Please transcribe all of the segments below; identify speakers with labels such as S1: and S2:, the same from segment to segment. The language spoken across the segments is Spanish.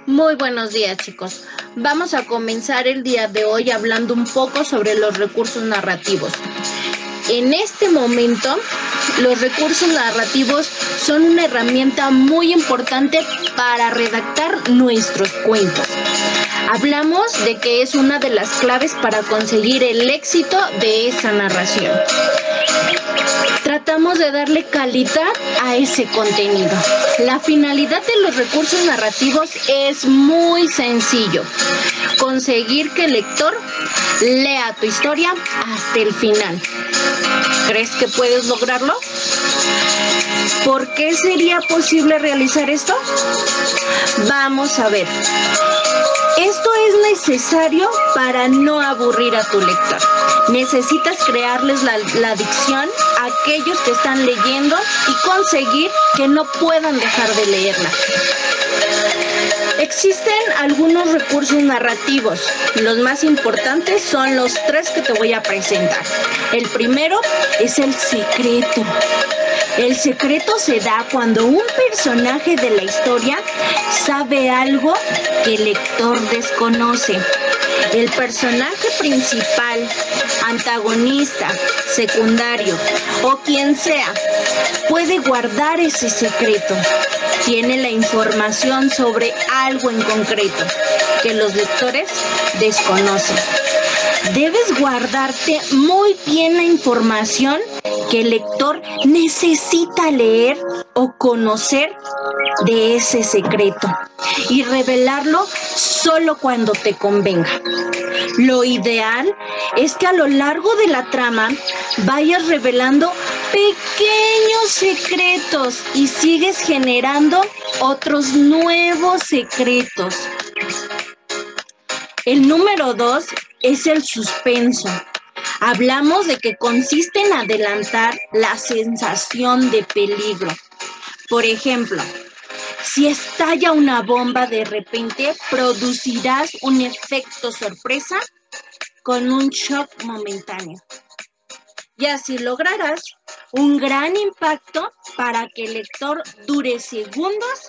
S1: Muy buenos días, chicos. Vamos a comenzar el día de hoy hablando un poco sobre los recursos narrativos. En este momento, los recursos narrativos son una herramienta muy importante para redactar nuestros cuentos. Hablamos de que es una de las claves para conseguir el éxito de esa narración. Tratamos de darle calidad a ese contenido. La finalidad de los recursos narrativos es muy sencillo: conseguir que el lector lea tu historia hasta el final. ¿Crees que puedes lograrlo? ¿Por qué sería posible realizar esto? Vamos a ver. Esto es necesario para no aburrir a tu lector. Necesitas crearles la adicción a aquellos que están leyendo y conseguir que no puedan dejar de leerla. Existen algunos recursos narrativos. Los más importantes son los 3 que te voy a presentar. El primero es el secreto. El secreto se da cuando un personaje de la historia sabe algo que el lector desconoce. El personaje principal, antagonista, secundario o quien sea, puede guardar ese secreto. Tiene la información sobre algo en concreto que los lectores desconocen. Debes guardarte muy bien la información que el lector necesita leer o conocer de ese secreto y revelarlo solo cuando te convenga. Lo ideal es que a lo largo de la trama vayas revelando pequeños secretos y sigues generando otros nuevos secretos. El número 2 es el suspenso. Hablamos de que consiste en adelantar la sensación de peligro. Por ejemplo, si estalla una bomba de repente, producirás un efecto sorpresa con un shock momentáneo. Y así lograrás un gran impacto para que el lector dure segundos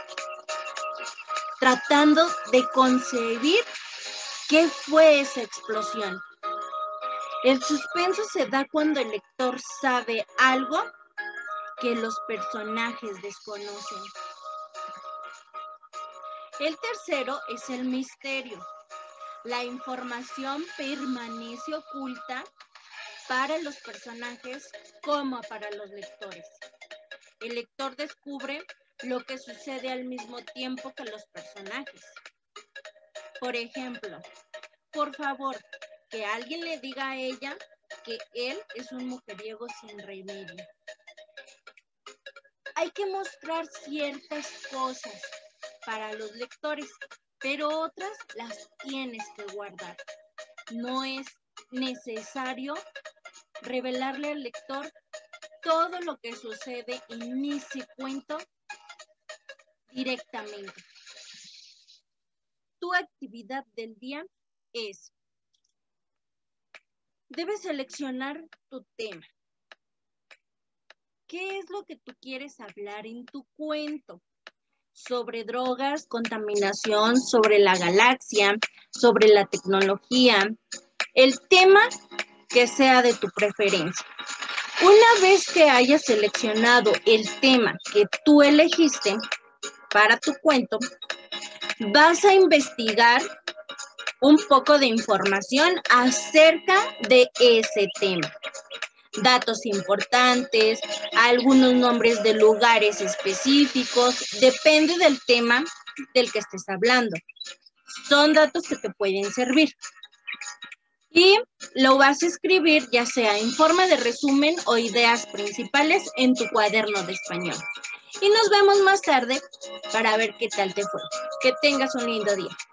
S1: tratando de concebir qué fue esa explosión. El suspenso se da cuando el lector sabe algo que los personajes desconocen. El tercero es el misterio. La información permanece oculta para los personajes como para los lectores. El lector descubre lo que sucede al mismo tiempo que los personajes. Por ejemplo, por favor, que alguien le diga a ella que él es un mujeriego sin remedio. Hay que mostrar ciertas cosas para los lectores, pero otras las tienes que guardar. No es necesario revelarle al lector todo lo que sucede en ese cuento directamente. Tu actividad del día es: debes seleccionar tu tema. ¿Qué es lo que tú quieres hablar en tu cuento? Sobre drogas, contaminación, sobre la galaxia, sobre la tecnología, el tema que sea de tu preferencia. Una vez que hayas seleccionado el tema que tú elegiste para tu cuento, vas a investigar un poco de información acerca de ese tema. Datos importantes, algunos nombres de lugares específicos, depende del tema del que estés hablando. Son datos que te pueden servir. Y lo vas a escribir ya sea en forma de resumen o ideas principales en tu cuaderno de español. Y nos vemos más tarde para ver qué tal te fue. Que tengas un lindo día.